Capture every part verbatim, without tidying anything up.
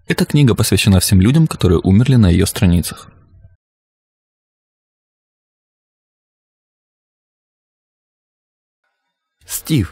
Эта книга посвящена всем людям, которые умерли на ее страницах. Стив.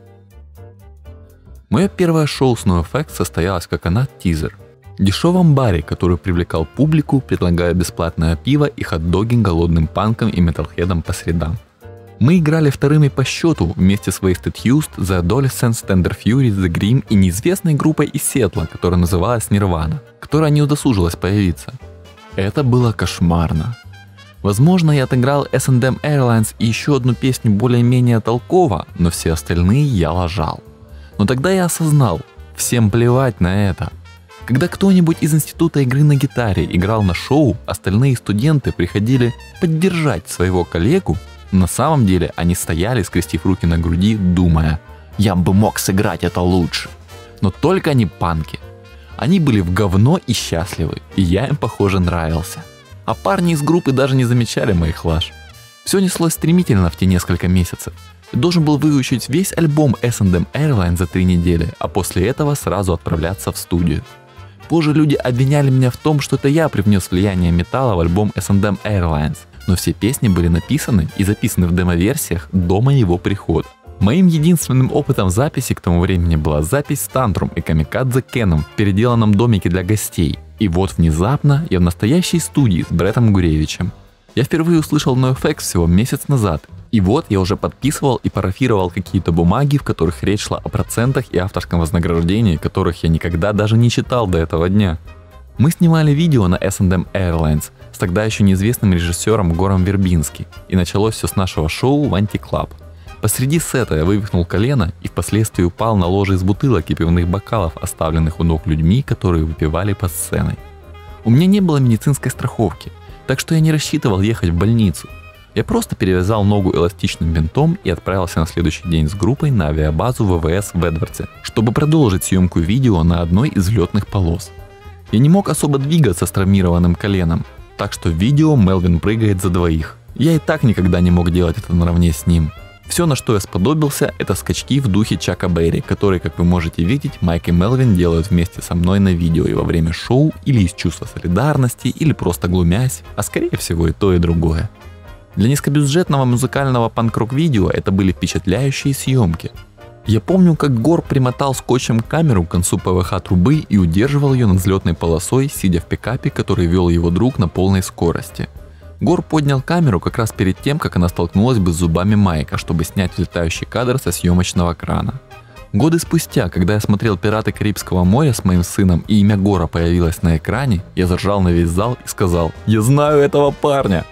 Мое первое шоу с NoFX состоялось как канат-тизер. В дешевом баре, который привлекал публику, предлагая бесплатное пиво и хот-доги голодным панкам и металлхедам по средам. Мы играли вторыми по счету вместе с Wasted Youth, The Adolescents, Tender Fury, The Grimm и неизвестной группой из Сиэтла, которая называлась Nirvana, которая не удосужилась появиться. Это было кошмарно. Возможно, я отыграл эс энд эм Airlines и еще одну песню более-менее толково, но все остальные я лажал. Но тогда я осознал, всем плевать на это. Когда кто-нибудь из института игры на гитаре играл на шоу, остальные студенты приходили поддержать своего коллегу. На самом деле они стояли, скрестив руки на груди, думая: «Я бы мог сыграть это лучше». Но только не панки. Они были в говно и счастливы, и я им, похоже, нравился. А парни из группы даже не замечали моих лаж. Все неслось стремительно в те несколько месяцев. Я должен был выучить весь альбом эс энд эм Airlines за три недели, а после этого сразу отправляться в студию. Позже люди обвиняли меня в том, что это я привнес влияние металла в альбом эс энд эм Airlines. Но все песни были написаны и записаны в демо-версиях до моего прихода. Моим единственным опытом записи к тому времени была запись с Tantrum и Kamikaze Keном в переделанном домике для гостей. И вот внезапно я в настоящей студии с Бреттом Гуревичем. Я впервые услышал NoFX всего месяц назад. И вот я уже подписывал и парафировал какие-то бумаги, в которых речь шла о процентах и авторском вознаграждении, которых я никогда даже не читал до этого дня. Мы снимали видео на эс энд эм Airlines с тогда еще неизвестным режиссером Гором Вербински, и началось все с нашего шоу в Антиклаб. Посреди сета я вывихнул колено и впоследствии упал на ложе из бутылок и пивных бокалов, оставленных у ног людьми, которые выпивали под сценой. У меня не было медицинской страховки, так что я не рассчитывал ехать в больницу. Я просто перевязал ногу эластичным бинтом и отправился на следующий день с группой на авиабазу вэ вэ эс в Эдвардсе, чтобы продолжить съемку видео на одной из взлетных полос. Я не мог особо двигаться с травмированным коленом, так что в видео Мелвин прыгает за двоих. Я и так никогда не мог делать это наравне с ним. Все, на что я сподобился, это скачки в духе Чака Берри, которые, как вы можете видеть, Майк и Мелвин делают вместе со мной на видео и во время шоу, или из чувства солидарности, или просто глумясь, а скорее всего и то, и другое. Для низкобюджетного музыкального панк-рок видео это были впечатляющие съемки. Я помню, как Гор примотал скотчем камеру к концу пэ вэ ха трубы и удерживал ее над взлетной полосой, сидя в пикапе, который вел его друг на полной скорости. Гор поднял камеру как раз перед тем, как она столкнулась бы с зубами Майка, чтобы снять взлетающий кадр со съемочного крана. Годы спустя, когда я смотрел «Пираты Карибского моря» с моим сыном и имя Гора появилось на экране, я заржал на весь зал и сказал: «Я знаю этого парня!»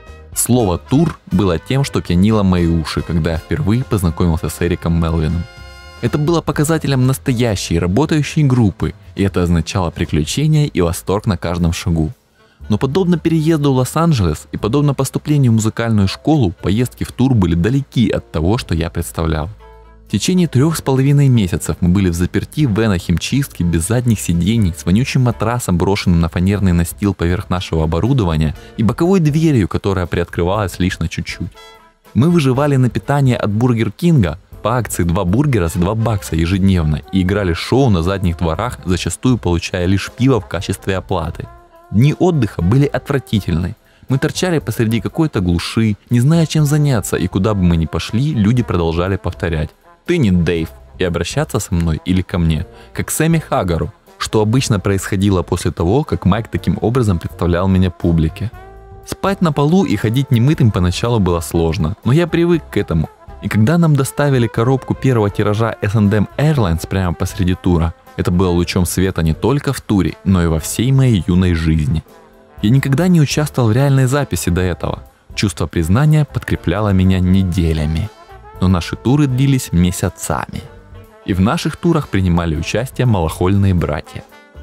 Слово «тур» было тем, что пьянило мои уши, когда я впервые познакомился с Эриком Мелвином. Это было показателем настоящей работающей группы, и это означало приключения и восторг на каждом шагу. Но подобно переезду в Лос-Анджелес и подобно поступлению в музыкальную школу, поездки в тур были далеки от того, что я представлял. В течение трех с половиной месяцев мы были взаперти в венохимчистке без задних сидений, с вонючим матрасом, брошенным на фанерный настил поверх нашего оборудования, и боковой дверью, которая приоткрывалась лишь на чуть-чуть. Мы выживали на питание от Бургер Кинга по акции два бургера за два бакса ежедневно и играли шоу на задних дворах, зачастую получая лишь пиво в качестве оплаты. Дни отдыха были отвратительны. Мы торчали посреди какой-то глуши, не зная, чем заняться, и куда бы мы ни пошли, люди продолжали повторять: «Ты не Дэйв», и обращаться со мной или ко мне, как к Сэмми Хаггару, что обычно происходило после того, как Майк таким образом представлял меня публике. Спать на полу и ходить немытым поначалу было сложно, но я привык к этому. И когда нам доставили коробку первого тиража эс энд эм Airlines прямо посреди тура, это было лучом света не только в туре, но и во всей моей юной жизни. Я никогда не участвовал в реальной записи до этого. Чувство признания подкрепляло меня неделями. Но наши туры длились месяцами. И в наших турах принимали участие малохольные братья.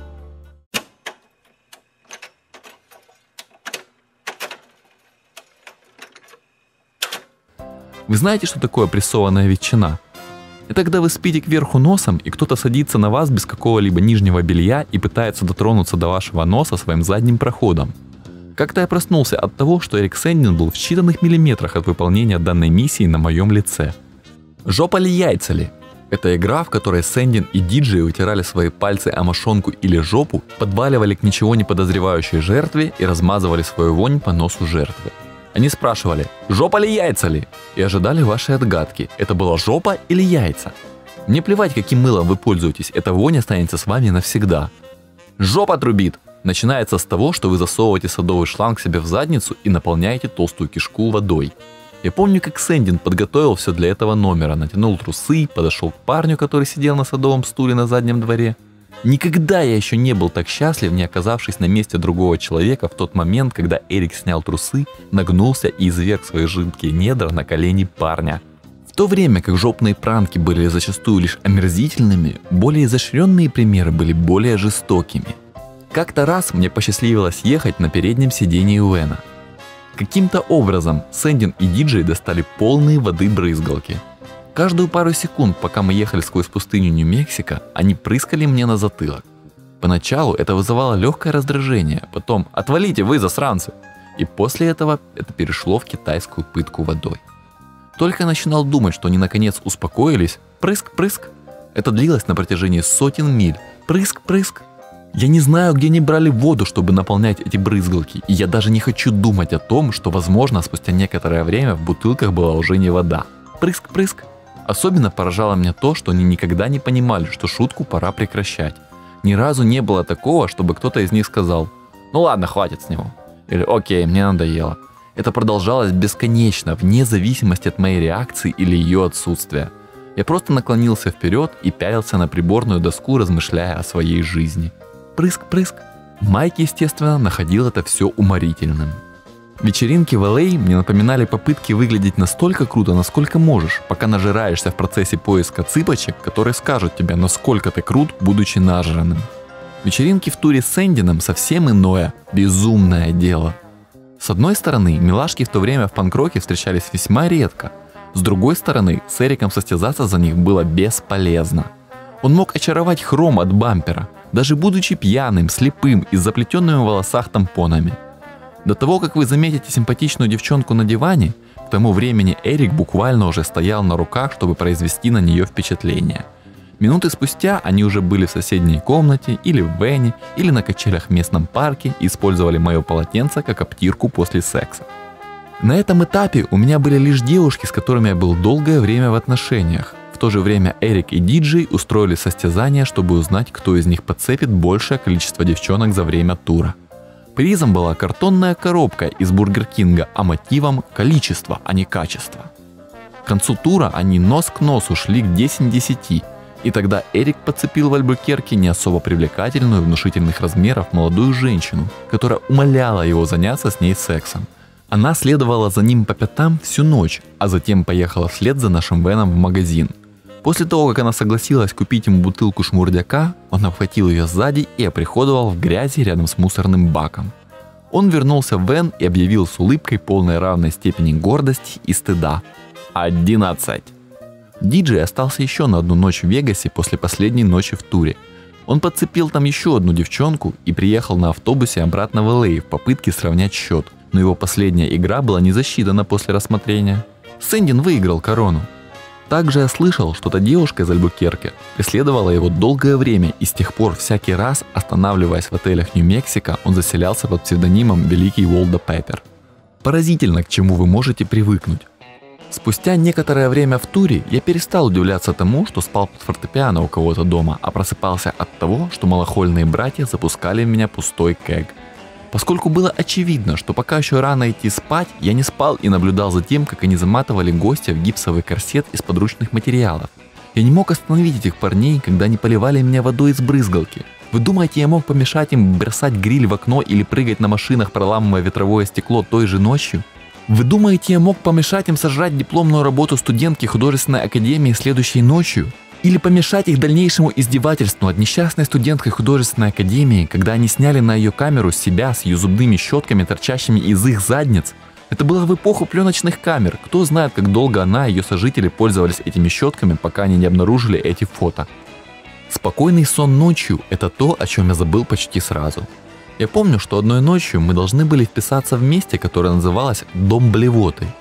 Вы знаете, что такое прессованная ветчина? Это когда вы спите кверху носом, и кто-то садится на вас без какого-либо нижнего белья и пытается дотронуться до вашего носа своим задним проходом. Как-то я проснулся от того, что Эрик Сэндин был в считанных миллиметрах от выполнения данной миссии на моем лице. Жопа ли, яйца ли? Это игра, в которой Сэндин и Диджей вытирали свои пальцы о мошонку или жопу, подваливали к ничего не подозревающей жертве и размазывали свою вонь по носу жертвы. Они спрашивали, жопа ли яйца ли? И ожидали вашей отгадки, это была жопа или яйца. Мне плевать, каким мылом вы пользуетесь, эта вонь останется с вами навсегда. Жопа трубит! Начинается с того, что вы засовываете садовый шланг себе в задницу и наполняете толстую кишку водой. Я помню, как Сэндин подготовил все для этого номера, натянул трусы, подошел к парню, который сидел на садовом стуле на заднем дворе. Никогда я еще не был так счастлив, не оказавшись на месте другого человека в тот момент, когда Эрик снял трусы, нагнулся и изверг свои жидкие недра на колени парня. В то время как жопные пранки были зачастую лишь омерзительными, более изощренные примеры были более жестокими. Как-то раз мне посчастливилось ехать на переднем сидении Вэна. Каким-то образом Сэндин и Диджей достали полные воды брызгалки. Каждую пару секунд, пока мы ехали сквозь пустыню Нью-Мексико, они прыскали мне на затылок. Поначалу это вызывало легкое раздражение, потом «отвалите вы, засранцы!» И после этого это перешло в китайскую пытку водой. Только начинал думать, что они наконец успокоились, прыск-прыск. Это длилось на протяжении сотен миль, прыск-прыск. Я не знаю, где они брали воду, чтобы наполнять эти брызгалки, и я даже не хочу думать о том, что, возможно, спустя некоторое время в бутылках была уже не вода. Прыск-прыск. Особенно поражало меня то, что они никогда не понимали, что шутку пора прекращать. Ни разу не было такого, чтобы кто-то из них сказал «ну ладно, хватит с него» или «окей, мне надоело». Это продолжалось бесконечно, вне зависимости от моей реакции или ее отсутствия. Я просто наклонился вперед и пялился на приборную доску, размышляя о своей жизни. Прыск-прыск. Майк, естественно, находил это все уморительным. Вечеринки в Эл Эй мне напоминали попытки выглядеть настолько круто, насколько можешь, пока нажираешься в процессе поиска цыпочек, которые скажут тебе, насколько ты крут, будучи нажранным. Вечеринки в туре с Сэндином совсем иное, безумное дело. С одной стороны, милашки в то время в панк-роке встречались весьма редко. С другой стороны, с Эриком состязаться за них было бесполезно. Он мог очаровать Хром от бампера, даже будучи пьяным, слепым и с заплетенными в волосах тампонами. До того, как вы заметите симпатичную девчонку на диване, к тому времени Эрик буквально уже стоял на руках, чтобы произвести на нее впечатление. Минуты спустя они уже были в соседней комнате, или в вэне, или на качелях в местном парке и использовали мое полотенце как обтирку после секса. На этом этапе у меня были лишь девушки, с которыми я был долгое время в отношениях. В то же время Эрик и Диджей устроили состязание, чтобы узнать, кто из них подцепит большее количество девчонок за время тура. Призом была картонная коробка из Бургер Кинга, а мотивом количество, а не качество. К концу тура они нос к носу шли к десять десяти, и тогда Эрик подцепил в Альбукерке не особо привлекательную внушительных размеров молодую женщину, которая умоляла его заняться с ней сексом. Она следовала за ним по пятам всю ночь, а затем поехала вслед за нашим вэном в магазин. После того, как она согласилась купить ему бутылку шмурдяка, он обхватил ее сзади и оприходовал в грязи рядом с мусорным баком. Он вернулся в вэн и объявил с улыбкой полной равной степени гордости и стыда. одиннадцать. Диджей остался еще на одну ночь в Вегасе после последней ночи в туре. Он подцепил там еще одну девчонку и приехал на автобусе обратно в Эл Эй в попытке сравнять счет, но его последняя игра была не засчитана после рассмотрения. Сэндин выиграл корону. Также я слышал, что та девушка из Альбукерке преследовала его долгое время, и с тех пор всякий раз, останавливаясь в отелях Нью-Мексико, он заселялся под псевдонимом Великий Уолдо Пеппер. Поразительно, к чему вы можете привыкнуть. Спустя некоторое время в туре я перестал удивляться тому, что спал под фортепиано у кого-то дома, а просыпался от того, что малохольные братья запускали в меня пустой кэг. Поскольку было очевидно, что пока еще рано идти спать, я не спал и наблюдал за тем, как они заматывали гостя в гипсовый корсет из подручных материалов. Я не мог остановить этих парней, когда они поливали меня водой из брызгалки. Вы думаете, я мог помешать им бросать гриль в окно или прыгать на машинах, проламывая ветровое стекло той же ночью? Вы думаете, я мог помешать им сожрать дипломную работу студентки художественной академии следующей ночью? Или помешать их дальнейшему издевательству над несчастной студенткой художественной академии, когда они сняли на ее камеру себя с ее зубными щетками, торчащими из их задниц? Это было в эпоху пленочных камер. Кто знает, как долго она и ее сожители пользовались этими щетками, пока они не обнаружили эти фото. Спокойный сон ночью – это то, о чем я забыл почти сразу. Я помню, что одной ночью мы должны были вписаться в месте, которое называлось «Дом блевоты».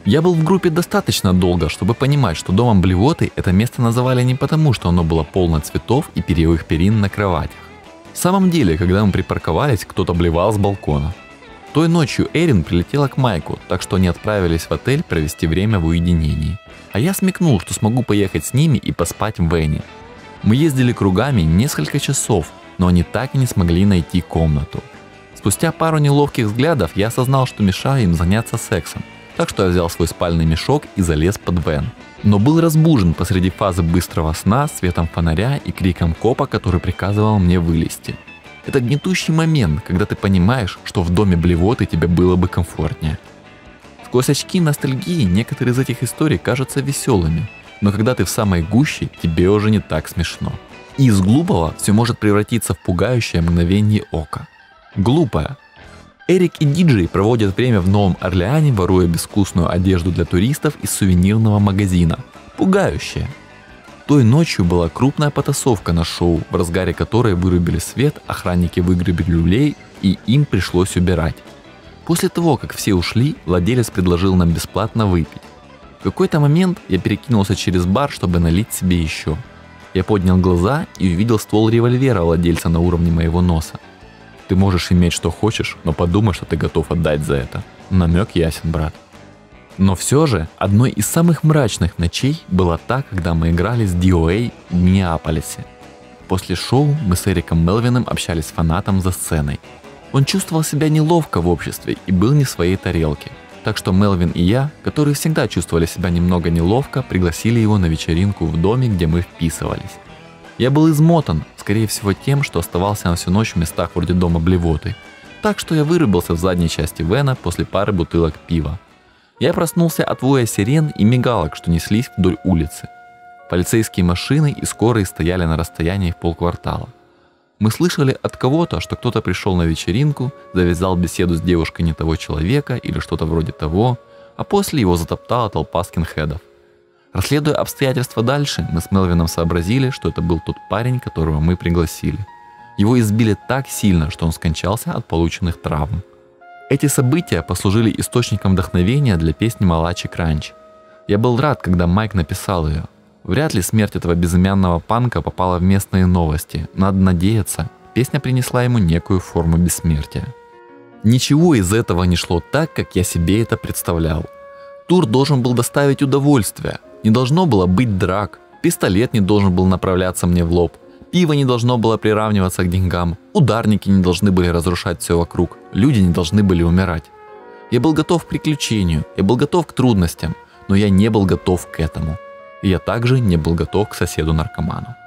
Я был в группе достаточно долго, чтобы понимать, что домом блевоты это место называли не потому, что оно было полно цветов и перьевых перин на кроватях. В самом деле, когда мы припарковались, кто-то блевал с балкона. Той ночью Эрин прилетела к Майку, так что они отправились в отель провести время в уединении. А я смекнул, что смогу поехать с ними и поспать в вэне. Мы ездили кругами несколько часов, но они так и не смогли найти комнату. Спустя пару неловких взглядов я осознал, что мешаю им заняться сексом. Так что я взял свой спальный мешок и залез под вэн. Но был разбужен посреди фазы быстрого сна светом фонаря и криком копа, который приказывал мне вылезти. Это гнетущий момент, когда ты понимаешь, что в доме блевоты тебе было бы комфортнее. Сквозь очки ностальгии некоторые из этих историй кажутся веселыми, но когда ты в самой гуще, тебе уже не так смешно. И из глупого все может превратиться в пугающее мгновение ока. Глупое. Эрик и Диджей проводят время в Новом Орлеане, воруя безвкусную одежду для туристов из сувенирного магазина. Пугающее. Той ночью была крупная потасовка на шоу, в разгаре которой вырубили свет, охранники выгребли люлей и им пришлось убирать. После того, как все ушли, владелец предложил нам бесплатно выпить. В какой-то момент я перекинулся через бар, чтобы налить себе еще. Я поднял глаза и увидел ствол револьвера владельца на уровне моего носа. Ты можешь иметь что хочешь, но подумай, что ты готов отдать за это. Намек ясен, брат. Но все же, одной из самых мрачных ночей была та, когда мы играли с ди о эй в Миннеаполисе. После шоу мы с Эриком Мелвином общались с фанатом за сценой. Он чувствовал себя неловко в обществе и был не в своей тарелке. Так что Мелвин и я, которые всегда чувствовали себя немного неловко, пригласили его на вечеринку в доме, где мы вписывались. Я был измотан, скорее всего тем, что оставался на всю ночь в местах вроде дома блевоты. Так что я вырубился в задней части вэна после пары бутылок пива. Я проснулся от воя сирен и мигалок, что неслись вдоль улицы. Полицейские машины и скорые стояли на расстоянии в полквартала. Мы слышали от кого-то, что кто-то пришел на вечеринку, завязал беседу с девушкой не того человека или что-то вроде того, а после его затоптала толпа скинхедов. Расследуя обстоятельства дальше, мы с Мелвином сообразили, что это был тот парень, которого мы пригласили. Его избили так сильно, что он скончался от полученных травм. Эти события послужили источником вдохновения для песни Malachi Crunch. Я был рад, когда Майк написал ее. Вряд ли смерть этого безымянного панка попала в местные новости. Надо надеяться, песня принесла ему некую форму бессмертия. Ничего из этого не шло так, как я себе это представлял. Тур должен был доставить удовольствие. Не должно было быть драк, пистолет не должен был направляться мне в лоб, пиво не должно было приравниваться к деньгам, ударники не должны были разрушать все вокруг, люди не должны были умирать. Я был готов к приключению, я был готов к трудностям, но я не был готов к этому. И я также не был готов к соседу-наркоману.